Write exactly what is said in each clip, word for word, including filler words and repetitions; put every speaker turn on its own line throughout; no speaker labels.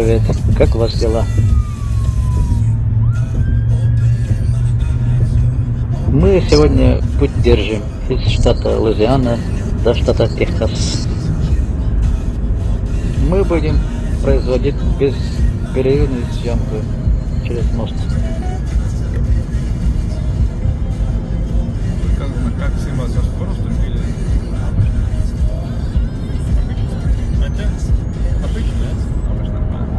привет. Как у вас дела? Мы сегодня путь держим из штата Луизиана до штата Техас. Мы будем производить бесперерывную съемку через мост.
Как снимать, со скоростью или обычно? Обычно, обычно.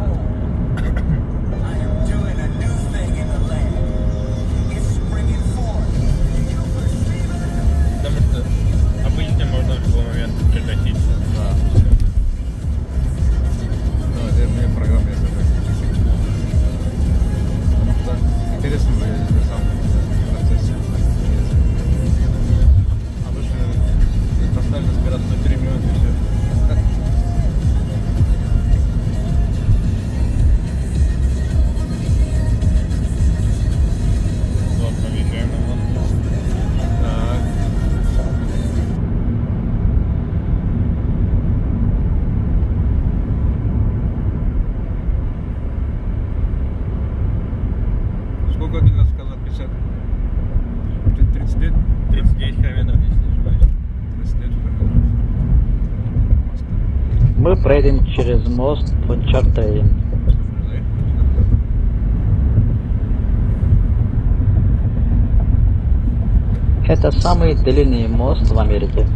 Потому что обычно можно в любой момент прекратить. Да. Да, это мне программа я забыл. Потому что интересно выглядит на самом процессе. Поставили скорость на три минуты и все. Вот, помещаем его. Так. Сколько один раз сказал? пятьдесят? тридцать лет? тридцать девять километров, если не ошибаюсь.
Мы проедем через мост по Чартейн. Это самый длинный мост в Америке.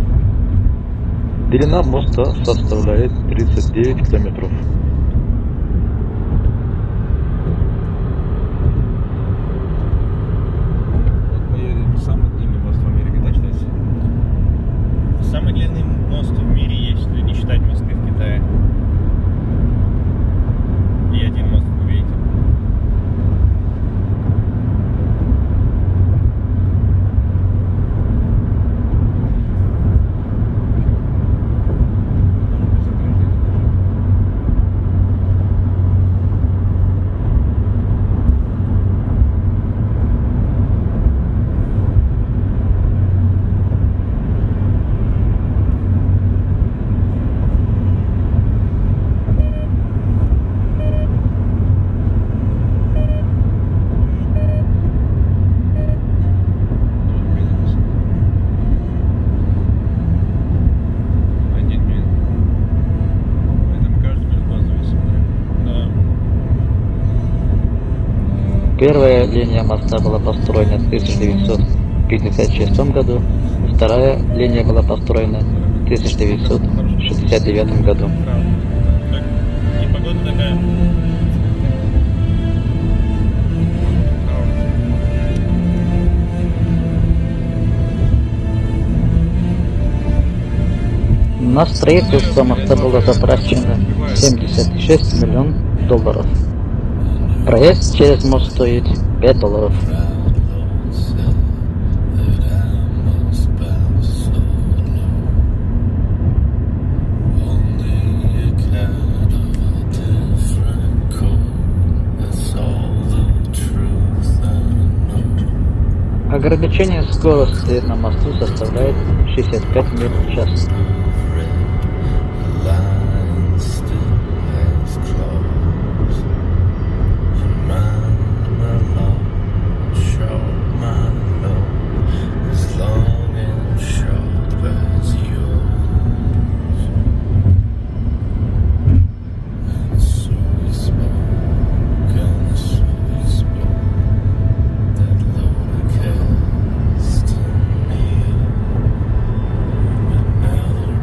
Длина моста составляет тридцать девять километров.
Вот мы едем самый длинный мост в Америке, да, считается?
Самый длинный мост в мире есть, если не считать мосты в Китае. И один мост в Кувейте.
Первая линия моста была построена в тысяча девятьсот пятьдесят шестом году, вторая линия была построена в тысяча девятьсот шестьдесят девятом году.
И погода такая.
На строительство моста было затрачено семьдесят шесть миллионов долларов. Проезд через мост стоит пять долларов. Ограничение скорости на мосту составляет шестьдесят пять миль в час.
Now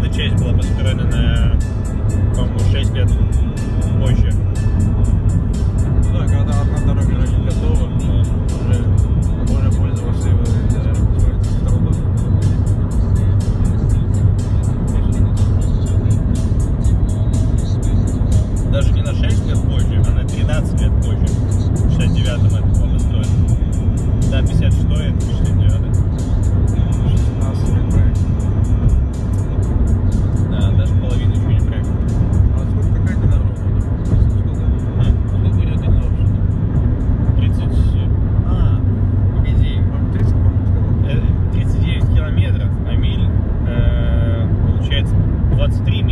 эта часть была построена на, по-моему, шесть лет позже.
Да, когда одна дорога уже не готова, уже можно пользоваться его для своих столбов.
Даже не на шесть лет позже, а на тринадцать лет позже. В шестьдесят девятом это было построено. Да, пятьдесят шестой, это шестьдесят девятый.
шестнадцать лет проект.
Да, даже половину еще не проект.
А сколько какая длина робота? Сколько?
А?
Сколько идет длина робота?
тридцать... А, погоди.
тридцать, по-моему, сказал.
Э, тридцать девять километров, а миль, э, получается, двадцать три